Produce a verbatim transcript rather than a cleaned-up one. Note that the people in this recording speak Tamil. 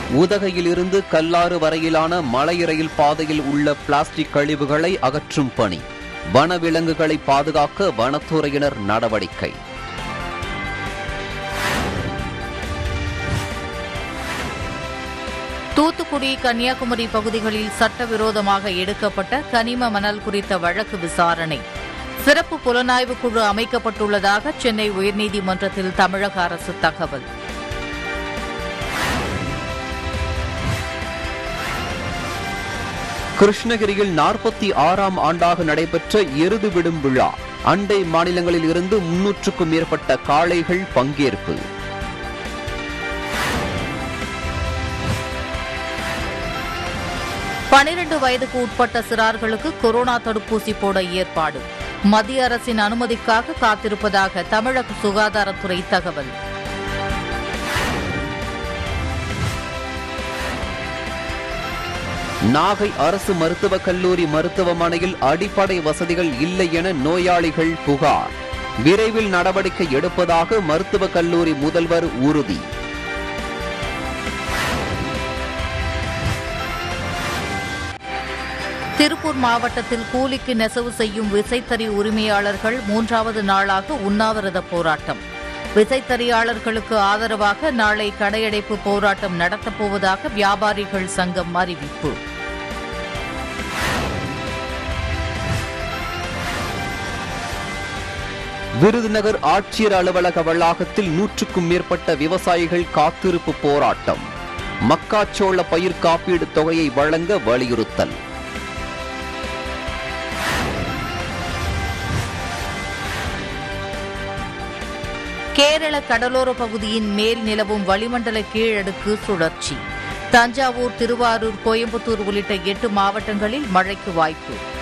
உதகையிலிருந்து கல்லாறு வரையிலான மலை ரயில் பாதையில் உள்ள பிளாஸ்டிக் கழிவுகளை அகற்றும் பணி. வனவிலங்குகளை பாதுகாக்க வனத்துறையினர் நடவடிக்கை. தூத்துக்குடி, கன்னியாகுமரி பகுதிகளில் சட்டவிரோதமாக எடுக்கப்பட்ட கனிம மணல் குறித்த வழக்கு விசாரணை. சிறப்பு புலனாய்வு குழு அமைக்கப்பட்டுள்ளதாக சென்னை உயர்நீதிமன்றத்தில் தமிழக அரசு தகவல். கிருஷ்ணகிரியில் நாற்பத்தி ஆறாம் ஆண்டாக நடைபெற்ற எருது விடும் விழா. அண்டை மாநிலங்களில் இருந்து முன்னூற்றுக்கும் மேற்பட்ட காளைகள் பங்கேற்பு. பனிரண்டு வயதுக்கு உட்பட்ட சிறார்களுக்கு கொரோனா தடுப்பூசி போட ஏற்பாடு. மத்திய அரசின் அனுமதிக்காக காத்திருப்பதாக தமிழக சுகாதாரத்துறை தகவல். நாகை அரசு மருத்துவக் கல்லூரி மருத்துவமனையில் அடிப்படை வசதிகள் இல்லை என நோயாளிகள் புகார். விரைவில் நடவடிக்கை எடுப்பதாக மருத்துவக் கல்லூரி முதல்வர் உறுதி. திருப்பூர் மாவட்டத்தில் கூலிக்கு நெசவு செய்யும் விசைத்தறி உரிமையாளர்கள் மூன்றாவது நாளாக உண்ணாவிரத போராட்டம். விசைத்தறியாளர்களுக்கு ஆதரவாக நாளை கடையடைப்பு போராட்டம் நடத்தப்போவதாக வியாபாரிகள் சங்கம் அறிவிப்பு. விருதுநகர் ஆட்சியர் அலுவலக வளாகத்தில் நூற்றுக்கும் மேற்பட்ட விவசாயிகள் காத்திருப்பு போராட்டம். மக்காச்சோள பயிர் காப்பீடு தொகையை வழங்க வலியுறுத்தல். கேரள கடலோர பகுதியின் மேல் நிலவும் வளிமண்டல கீழடுக்கு சுழற்சி. தஞ்சாவூர், திருவாரூர், கோயம்புத்தூர் உள்ளிட்ட எட்டு மாவட்டங்களில் மழைக்கு வாய்ப்பு.